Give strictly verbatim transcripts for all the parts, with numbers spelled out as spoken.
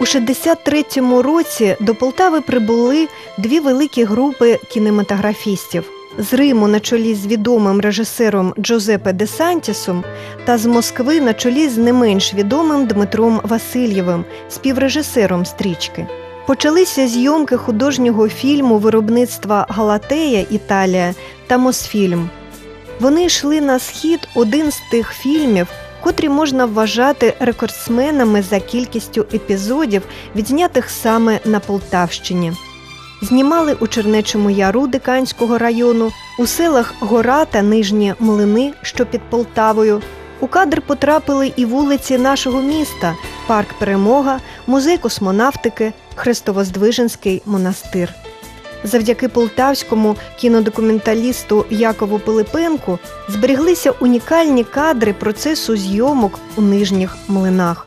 шістдесят третьому році до Полтави прибули дві великі групи кінематографістів. З Риму на чолі з відомим режисером Джузеппе де Сантісом та з Москви на чолі з не менш відомим Дмитром Васильєвим, співрежисером стрічки. Почалися зйомки художнього фільму виробництва «Галатея, Італія» та «Мосфільм». Вони йшли на схід, один з тих фільмів, котрі можна вважати рекордсменами за кількістю епізодів, відзнятих саме на Полтавщині. Знімали у Чернечому Яру Диканського району, у селах Гора та Нижні Млини, що під Полтавою. У кадр потрапили і вулиці нашого міста – Парк Перемога, Музей космонавтики, Хрестовоздвиженський монастир. Завдяки полтавському кінодокументалісту Якову Пилипенку зберіглися унікальні кадри процесу зйомок у Нижніх Млинах.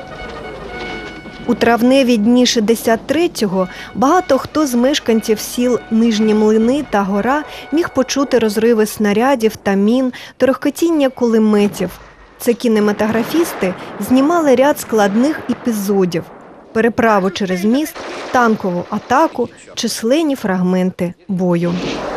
У травневі дні шістдесят третього багато хто з мешканців сіл Нижні Млини та Гора міг почути розриви снарядів та мін, торохкотіння кулеметів. Це кінематографісти знімали ряд складних епізодів – переправу через міст, танкову атаку, численні фрагменти бою.